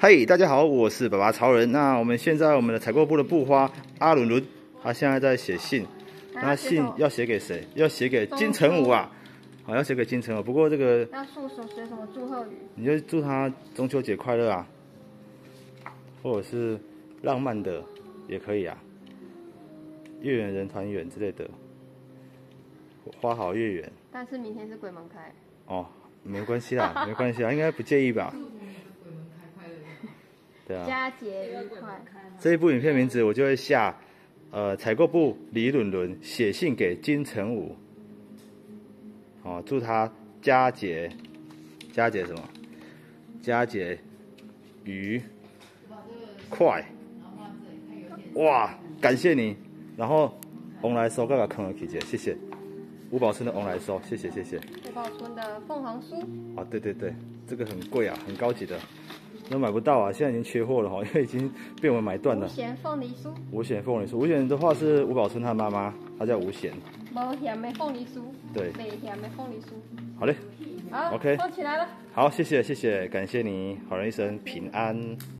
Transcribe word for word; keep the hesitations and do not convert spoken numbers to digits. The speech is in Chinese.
嘿，大家好，我是爸爸超人。那我们现在我们的采购部的部花阿伦伦，他现在在写信。那信要写给谁？要写给金城武啊！好，要写给金城武。不过这个要诉说写什么祝贺语？ 你就祝他中秋节快乐啊，或者是浪漫的也可以啊，月圆人团圆之类的，花好月圆。 但是明天是鬼门开。 哦，没关系啦，没关系啦，应该不介意吧？对啊。 佳节愉快。 这一部影片名字我就会下，呃，采购部李伦伦写信给金城武，哦，祝他佳节，佳节什么？佳节愉快。哇，感谢你。然后翁来收，刚刚坑了起姐，谢谢。吴宝春的翁来收，谢谢谢谢。 吴宝春的凤凰酥。 啊，对对对，这个很贵啊，很高级的。都买不到啊，现在已经缺货了哈，因为已经被我们买断了。 吴贤凤梨酥。 吴贤凤梨酥，吴贤的话是吴宝春他妈妈，她叫吴贤。 无咸的凤梨酥。 对。 没咸的凤梨酥。 好嘞。 好 ，OK。 收起来了。 好，谢谢谢谢，感谢你，好人一生平安。